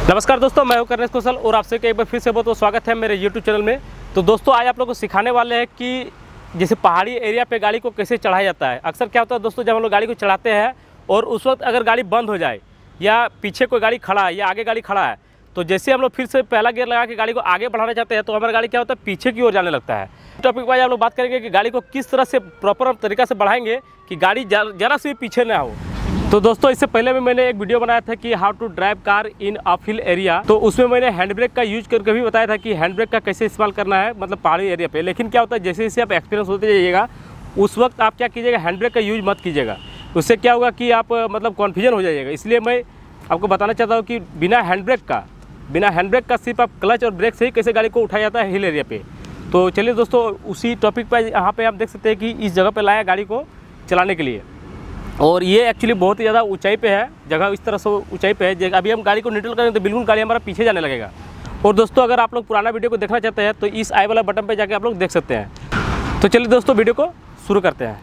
नमस्कार दोस्तों, मैं हूं करनेश कौशल और आपसे एक बार फिर से बहुत बहुत स्वागत है मेरे YouTube चैनल में। तो दोस्तों आज आप लोगों को सिखाने वाले हैं कि जैसे पहाड़ी एरिया पे गाड़ी को कैसे चढ़ाया जाता है। अक्सर क्या होता है दोस्तों, जब हम लोग गाड़ी को चढ़ाते हैं और उस वक्त अगर गाड़ी बंद हो जाए या पीछे कोई गाड़ी खड़ा है या आगे गाड़ी खड़ा है, तो जैसे हम लोग फिर से पहला गियर लगा के गाड़ी को आगे बढ़ाना चाहते हैं तो हमारा गाड़ी क्या होता है, पीछे की ओर जाने लगता है। टॉपिक वाइज आप लोग बात करेंगे कि गाड़ी को किस तरह से प्रॉपर तरीका से बढ़ाएंगे कि गाड़ी जरा से भी पीछे ना हो। तो दोस्तों इससे पहले भी मैंने एक वीडियो बनाया था कि how to drive car in uphill area, तो उसमें मैंने हैंड ब्रेक का यूज करके भी बताया था कि हैंड ब्रेक का कैसे इस्तेमाल करना है, मतलब पहाड़ी एरिया पे। लेकिन क्या होता है, जैसे जैसे आप एक्सपीरियंस होते जाइएगा उस वक्त आप क्या कीजिएगा, हैंड ब्रेक का यूज मत कीजिएगा। उससे क्या होगा कि आप मतलब कन्फ्यूजन हो जाइएगा। इसलिए मैं आपको बताना चाहता हूँ कि बिना हैंड ब्रेक का सिर्फ आप क्लच और ब्रेक से ही कैसे गाड़ी को उठाया जाता है हिल एरिया पे। तो चलिए दोस्तों उसी टॉपिक पर यहाँ पे आप देख सकते हैं कि इस जगह पे लाया गाड़ी को चलाने के लिए, और ये एक्चुअली बहुत ही ज़्यादा ऊंचाई पे है, जगह इस तरह से ऊंचाई पे है। अभी हम गाड़ी को न्यूट्रल करेंगे तो बिल्कुल गाड़ी हमारा पीछे जाने लगेगा। और दोस्तों अगर आप लोग पुराना वीडियो को देखना चाहते हैं तो इस आई वाला बटन पे जाके आप लोग देख सकते हैं। तो चलिए दोस्तों वीडियो को शुरू करते हैं।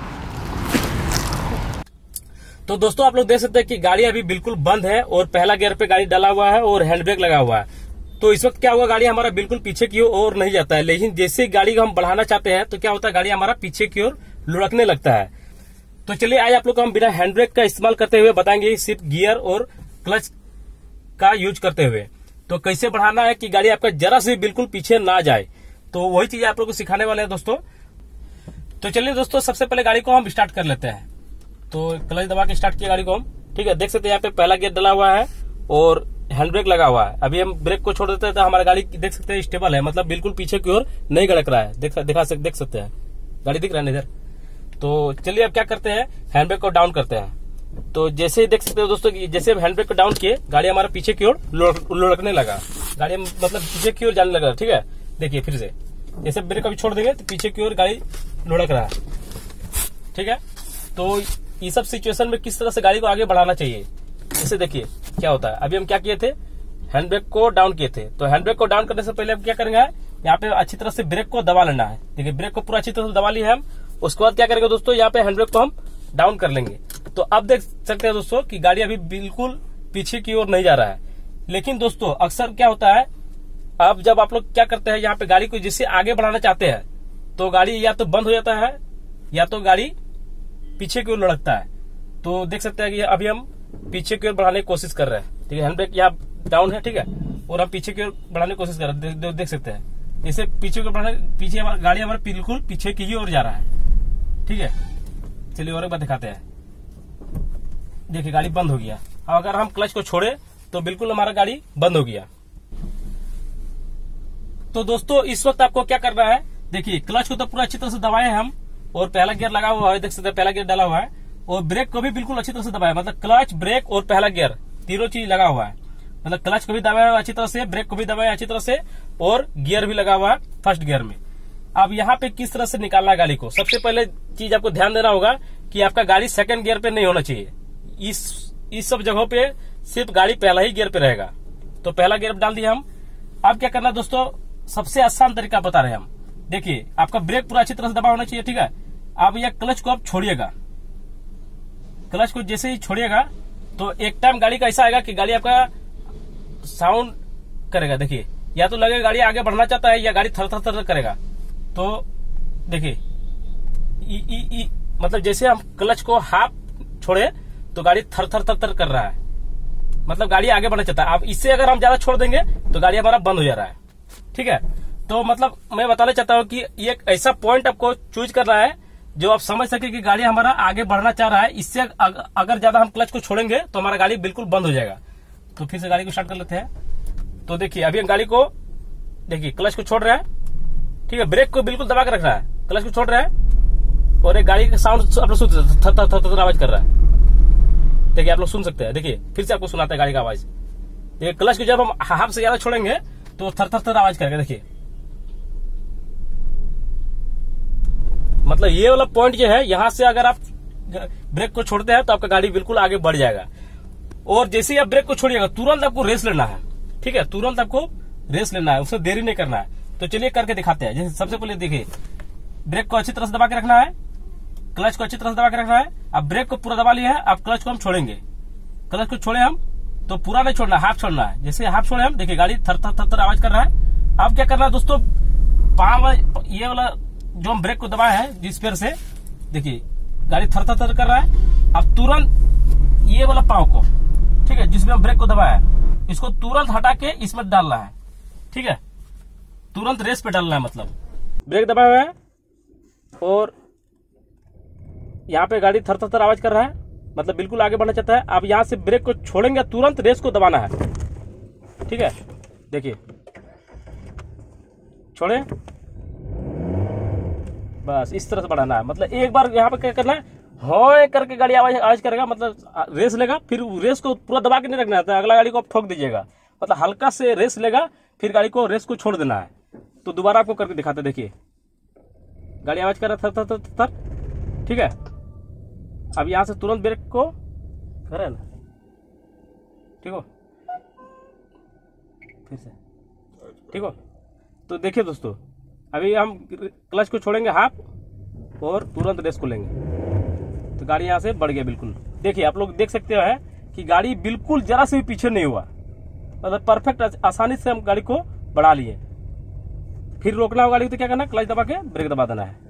तो दोस्तों आप लोग देख सकते हैं कि गाड़ी अभी बिल्कुल बंद है और पहला गियर पे गाड़ी डाला हुआ है और हैंड ब्रेक लगा हुआ है। तो इस वक्त क्या हुआ, गाड़ी हमारा बिल्कुल पीछे की ओर नहीं जाता है। लेकिन जैसे गाड़ी को हम बढ़ाना चाहते हैं तो क्या होता है, गाड़ी हमारा पीछे की ओर लुढ़कने लगता है। तो चलिए आज आप लोग को हम बिना हैंड ब्रेक का इस्तेमाल करते हुए बताएंगे, सिर्फ गियर और क्लच का यूज करते हुए तो कैसे बढ़ाना है कि गाड़ी आपका जरा से बिल्कुल पीछे ना जाए। तो वही चीज आप लोग को सिखाने वाले हैं दोस्तों। तो चलिए दोस्तों सबसे पहले गाड़ी को हम स्टार्ट कर लेते हैं। तो क्लच दबा के स्टार्ट किया गाड़ी को हम, ठीक है। देख सकते हैं यहाँ पे पहला गियर डला हुआ है और हैंड ब्रेक लगा हुआ है। अभी हम ब्रेक को छोड़ देते हैं तो हमारा गाड़ी देख सकते हैं स्टेबल है, मतलब बिल्कुल पीछे की ओर नहीं गड़क रहा है। देख सकते हैं गाड़ी दिख रहा है इधर। तो चलिए अब क्या करते हैं, हैंड ब्रेक को डाउन करते हैं। तो जैसे ही देख सकते हो दोस्तों कि जैसे हैंड ब्रेक को डाउन किए गाड़ी हमारा पीछे की ओर लुढ़कने लगा, गाड़ी मतलब पीछे की ओर जाने लगा, ठीक है। देखिए फिर से जैसे ब्रेक अभी छोड़ देंगे तो पीछे की ओर गाड़ी लुढ़क रहा है, ठीक है। तो ये सब सिचुएशन में किस तरह से गाड़ी को आगे बढ़ाना चाहिए, जैसे देखिए क्या होता है। अभी हम क्या किए थे, हैंड ब्रेक को डाउन किए थे। तो हैंड ब्रेक को डाउन करने से पहले हम क्या करेंगे, यहाँ पे अच्छी तरह से ब्रेक को दबा लेना है। देखिए ब्रेक को पूरा अच्छी तरह से दबा लिया है हम। उसके बाद क्या करेंगे दोस्तों, यहाँ पे हैंड ब्रेक को हम डाउन कर लेंगे। तो अब देख सकते हैं दोस्तों कि गाड़ी अभी बिल्कुल पीछे की ओर नहीं जा रहा है। लेकिन दोस्तों अक्सर क्या होता है, अब जब आप लोग क्या करते हैं, यहाँ पे गाड़ी को जिससे आगे बढ़ाना चाहते हैं तो गाड़ी या तो बंद हो जाता है या तो गाड़ी पीछे की ओर लुढ़कता है। तो देख सकते हैं कि अभी हम पीछे की ओर बढ़ाने की कोशिश कर रहे हैं, ठीक है। हैंड ब्रेक यहाँ डाउन है, ठीक है, और हम पीछे की ओर बढ़ाने की कोशिश कर रहे हैं। देख सकते हैं जैसे पीछे की ओर बढ़ाने, पीछे गाड़ी हमारा बिल्कुल पीछे की ओर जा रहा है, ठीक है। चलिए और एक बार दिखाते हैं। देखिए गाड़ी बंद हो गया। अब अगर हम क्लच को छोड़े तो बिल्कुल हमारा गाड़ी बंद हो गया। तो दोस्तों इस वक्त आपको क्या करना है, देखिए क्लच को तो पूरा अच्छी तरह से दबाए हैं हम और पहला गियर लगा हुआ है, देख सकते हैं पहला गियर डाला हुआ है, और ब्रेक को भी बिल्कुल अच्छी तरह से दबाया, मतलब क्लच ब्रेक और पहला गियर तीनों चीज लगा हुआ है। मतलब क्लच को भी दबाया अच्छी तरह से, ब्रेक को भी दबाया अच्छी तरह से और गियर भी लगा हुआ है फर्स्ट गियर में। अब यहाँ पे किस तरह से निकालना है गाड़ी को, सबसे पहले चीज आपको ध्यान देना होगा कि आपका गाड़ी सेकंड गियर पे नहीं होना चाहिए। इस सब जगहों पे सिर्फ गाड़ी पहला ही गियर पे रहेगा। तो पहला गियर डाल दिया हम। अब क्या करना दोस्तों, सबसे आसान तरीका बता रहे हैं हम। देखिए आपका ब्रेक पूरा अच्छी तरह से दबा होना चाहिए, ठीक है। अब यह क्लच को आप छोड़िएगा, क्लच को जैसे ही छोड़िएगा तो एक टाइम गाड़ी का ऐसा आएगा कि गाड़ी आपका साउंड करेगा। देखिए या तो लगेगा गाड़ी आगे बढ़ना चाहता है या गाड़ी थर थर थर करेगा। तो देखिए मतलब जैसे हम क्लच को हाफ छोड़े तो गाड़ी थर थर थर थर कर रहा है, मतलब गाड़ी आगे बढ़ना चाहता है। अब इससे अगर हम ज्यादा छोड़ देंगे तो गाड़ी हमारा बंद हो जा रहा है, ठीक है। तो मतलब मैं बताना चाहता हूँ कि ये एक ऐसा पॉइंट आपको चूज करना है जो आप समझ सके कि गाड़ी हमारा आगे बढ़ना चाह रहा है। इससे अगर ज्यादा हम क्लच को छोड़ेंगे तो हमारा गाड़ी बिल्कुल बंद हो जाएगा। तो फिर से गाड़ी को स्टार्ट कर लेते हैं। तो देखिए अभी हम गाड़ी को, देखिए क्लच को छोड़ रहे हैं, ठीक है। ब्रेक को बिल्कुल दबा के रख रहा है, क्लच को छोड़ रहे हैं और एक गाड़ी का साउंड आप लोग सुन थर थर थर आवाज कर रहा है। देखिए आप लोग सुन सकते हैं, देखिए फिर से आपको सुनाता है गाड़ी का आवाज। देखिए क्लच को जब हम हाफ से ज्यादा छोड़ेंगे तो थर थर थर आवाज करेगा। देखिए मतलब ये वाला पॉइंट जो है, यहां से अगर आप ब्रेक को छोड़ते हैं तो आपका गाड़ी बिल्कुल आगे बढ़ जाएगा। और जैसे ही आप ब्रेक को छोड़िएगा तुरंत आपको रेस लेना है, ठीक है। तुरंत आपको रेस लेना है, उससे देरी नहीं करना है। तो चलिए करके दिखाते हैं। जैसे सबसे पहले देखिए ब्रेक को अच्छी तरह से दबा के रखना है, क्लच को अच्छी तरह से दबा के रखना है। अब ब्रेक को पूरा दबा लिया है, अब क्लच को हम छोड़ेंगे। क्लच को छोड़े हम तो पूरा नहीं छोड़ना, हाफ छोड़ना है। जैसे हाफ छोड़े हम, देखिए गाड़ी थर थर थर थर आवाज कर रहा है। अब क्या करना है दोस्तों, पाँव ये वाला जो हम ब्रेक को दबाए हैं जिस पैर से, देखिए गाड़ी थर थर थर कर रहा है। अब तुरंत ये वाला पाँव को, ठीक है, जिसमें हम ब्रेक को दबाया है, इसको तुरंत हटा के इसमें डालना है। ठीक है, तुरंत रेस पे डालना है, मतलब ब्रेक दबाया हुआ है और यहाँ पे गाड़ी थर थर थर आवाज कर रहा है, मतलब बिल्कुल आगे बढ़ना चाहता है। अब यहाँ से ब्रेक को छोड़ेंगे, तुरंत रेस को दबाना है। ठीक है, देखिए छोड़े, बस इस तरह से बढ़ाना है। मतलब एक बार यहाँ पे क्या करना है, हो करके गाड़ी आवाज करेगा, मतलब रेस लेगा, फिर रेस को पूरा दबा के नहीं रखना है, अगला गाड़ी को आप ठोक दीजिएगा। मतलब हल्का से रेस लेगा, फिर गाड़ी को रेस को छोड़ देना है। तो दोबारा आपको करके दिखाते, देखिए गाड़ी आवाज कर रहा है थर थर थर थर। ठीक है, अब यहां से तुरंत ब्रेक को करे ना, ठीक हो, फिर से ठीक हो। तो देखिए दोस्तों, अभी हम क्लच को छोड़ेंगे हाफ और तुरंत रेस को लेंगे, तो गाड़ी यहां से बढ़ गया बिल्कुल। देखिए आप लोग देख सकते हैं कि गाड़ी बिल्कुल जरा से भी पीछे नहीं हुआ, मतलब परफेक्ट आसानी से हम गाड़ी को बढ़ा लिए। फिर रोकना होगा गाड़ी को, तो क्या करना है, क्लच दबा के ब्रेक दबा देना है।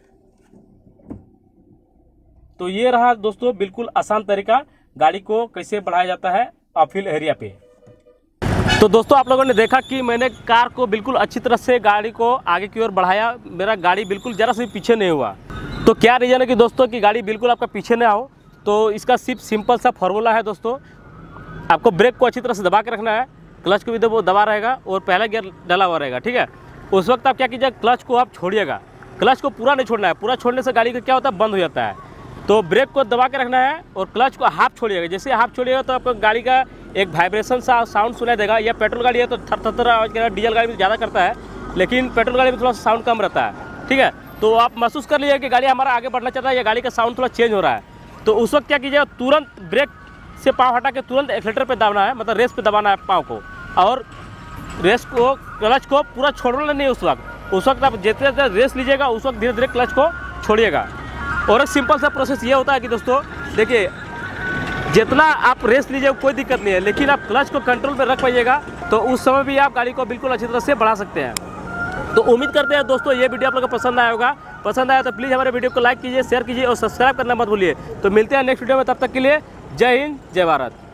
तो ये रहा दोस्तों बिल्कुल आसान तरीका गाड़ी को कैसे बढ़ाया जाता है अपहिल एरिया पे। तो दोस्तों आप लोगों ने देखा कि मैंने कार को बिल्कुल अच्छी तरह से गाड़ी को आगे की ओर बढ़ाया, मेरा गाड़ी बिल्कुल जरा से भी पीछे नहीं हुआ। तो क्या रीजन है कि दोस्तों कि गाड़ी बिल्कुल आपका पीछे ना हो, तो इसका सिर्फ सिंपल सा फॉर्मूला है दोस्तों। आपको ब्रेक को अच्छी तरह से दबा के रखना है, क्लच को भी दबा रहेगा और पहला गियर डाला हुआ रहेगा। ठीक है, उस वक्त आप क्या कीजिएगा, क्लच को आप छोड़िएगा, क्लच को पूरा नहीं छोड़ना है, पूरा छोड़ने से गाड़ी का क्या होता है, बंद हो जाता है। तो ब्रेक को दबा के रखना है और क्लच को हाफ छोड़िएगा। जैसे हाफ छोड़िएगा तो आपको गाड़ी का एक वाइब्रेशन सा साउंड सुनाई देगा। या पेट्रोल गाड़ी है तो थर थर थर आवाज करेगा, डीजल गाड़ी में ज़्यादा करता है, लेकिन पेट्रोल गाड़ी में थोड़ा सा साउंड कम रहता है। ठीक है, तो आप महसूस कर लीजिए कि गाड़ी हमारा आगे बढ़ना चाहता है या गाड़ी का साउंड थोड़ा चेंज हो रहा है। तो उस वक्त क्या कीजिएगा, तुरंत ब्रेक से पाँव हटा के तुरंत एक्सीलरेटर पे दबाना है, मतलब रेस पे दबाना है पाँव को, और रेस को क्लच को पूरा छोड़ना नहीं उस वक्त आप जितने देर रेस लीजिएगा उस वक्त धीरे धीरे क्लच को छोड़िएगा। और एक सिंपल सा प्रोसेस ये होता है कि दोस्तों देखिए, जितना आप रेस लीजिए कोई दिक्कत नहीं है, लेकिन आप क्लच को कंट्रोल में रख पाइएगा तो उस समय भी आप गाड़ी को बिल्कुल अच्छी तरह से बढ़ा सकते हैं। तो उम्मीद करते हैं दोस्तों ये वीडियो आप लोगों को पसंद आया होगा। पसंद आया तो प्लीज़ हमारे वीडियो को लाइक कीजिए, शेयर कीजिए और सब्सक्राइब करना मत भूलिए। तो मिलते हैं नेक्स्ट वीडियो में, तब तक के लिए जय हिंद, जय भारत।